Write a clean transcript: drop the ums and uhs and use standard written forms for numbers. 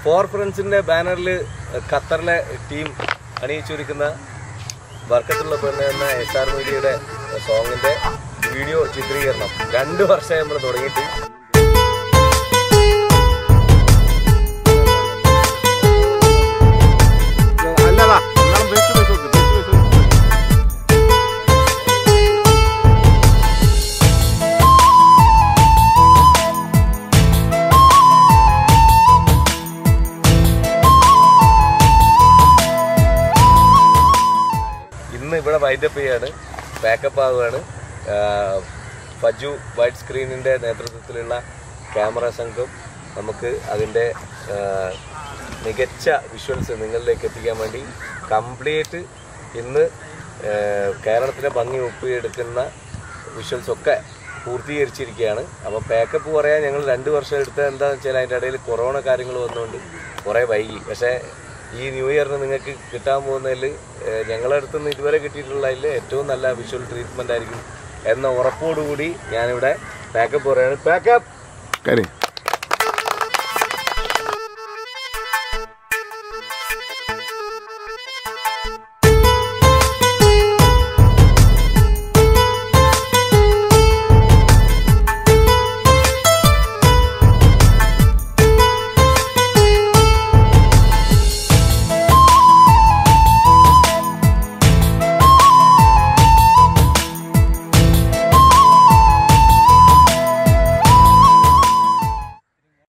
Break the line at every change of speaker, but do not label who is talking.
Four ഫ്രണ്ട്സിന്റെ ബാനറിൽ ഖത്തറിലെ ടീം അണിയിച്ചൊരുക്കുന്ന വർക്കത്തുള്ള പെണ്ണ് എന്ന SR മീഡിയയുടെ സോങ്ങിന്റെ വീഡിയോ ചിത്രീകരണം 2 വർഷമായി നമ്മൾ തുടങ്ങിയിട്ട്. ഇവിടെ വൈൻഡപ്പ് ചെയ്യാണ്, പാക്കപ്പ് ആവുകയാണ്. ഫജു വൈഡ് സ്ക്രീനിൻ്റെ നേതൃത്വത്തിലുള്ള ക്യാമറ സംഘം നമുക്ക് അതിൻ്റെ മികച്ച വിഷ്വൽസ് നിങ്ങളിലേക്ക് എത്തിക്കാൻ വേണ്ടി കംപ്ലീറ്റ് ഇന്ന് കേരളത്തിലെ ഭംഗി ഒപ്പിയെടുക്കുന്ന വിഷ്വൽസൊക്കെ പൂർത്തീകരിച്ചിരിക്കുകയാണ്. അപ്പോൾ പാക്കപ്പ് പറയാൻ ഞങ്ങൾ 2 വർഷം എടുത്തത് എന്താണെന്ന് വെച്ചാൽ അതിൻ്റെ ഇടയിൽ കൊറോണ കാര്യങ്ങൾ വന്നുകൊണ്ട് കുറേ വൈകി. പക്ഷേ ഈ ന്യൂ ഇയറിന് നിങ്ങൾക്ക് കിട്ടാൻ പോകുന്നതിൽ ഞങ്ങളുടെ അടുത്തുനിന്ന് ഇതുവരെ കിട്ടിയിട്ടുള്ളതിൽ ഏറ്റവും നല്ല വിഷ്വൽ ട്രീറ്റ്മെൻ്റ് ആയിരിക്കും എന്ന ഉറപ്പോടുകൂടി ഞാനിവിടെ പാക്കപ്പ് പറയുകയാണ്. പാക്കപ്പ്.